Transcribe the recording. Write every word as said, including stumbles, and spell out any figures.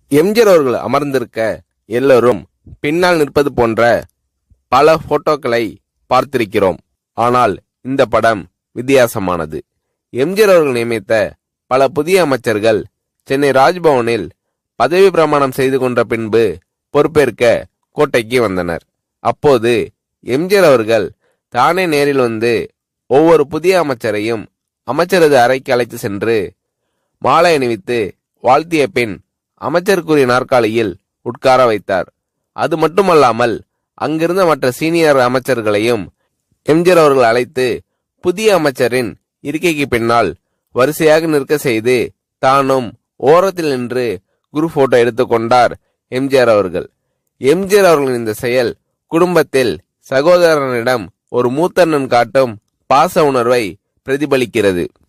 எம்ஜிஆர் அவர்கள் அமர்ந்திருக்க எல்லோரும் பின்னால் நிற்பது போன்ற பல போட்டோக்களை பார்த்திருக்கிறோம். ஆனால் இந்த படம் வித்தியாசமானது. எம்ஜிஆர் அவர்கள் நியமித்த பல புதிய அமைச்சர்கள் சென்னை ராஜ்பவனில் பதவி பிரமாணம் செய்து கொண்ட பின்பு பொறுப்பேற்க கோட்டைக்கு வந்தனர். அப்போது எம்ஜிஆர் அவர்கள் தானே நேரில் வந்து ஒவ்வொரு புதிய அமைச்சரையும் அமைச்சரது அறைக்கு அழைத்து சென்று மாலை அணிவித்து வாழ்த்திய பின் அமைச்சருக்குரிய நாற்காலியில் உட்கார வைத்தார். அது மட்டுமல்லாமல் அங்கிருந்த மற்ற சீனியர் அமைச்சர்களையும் எம்ஜிஆர் அவர்கள் அழைத்து புதிய அமைச்சரின் இருக்கைக்கு பின்னால் வரிசையாக நிற்க செய்து தானும் ஓரத்தில் நின்று குரூப் போட்டோ எடுத்துக்கொண்டார் எம்ஜிஆர் அவர்கள். எம்ஜிஆர் அவர்களின் இந்த செயல் குடும்பத்தில் சகோதரனிடம் ஒரு மூத்தண்ணன் காட்டும் பாச உணர்வை பிரதிபலிக்கிறது.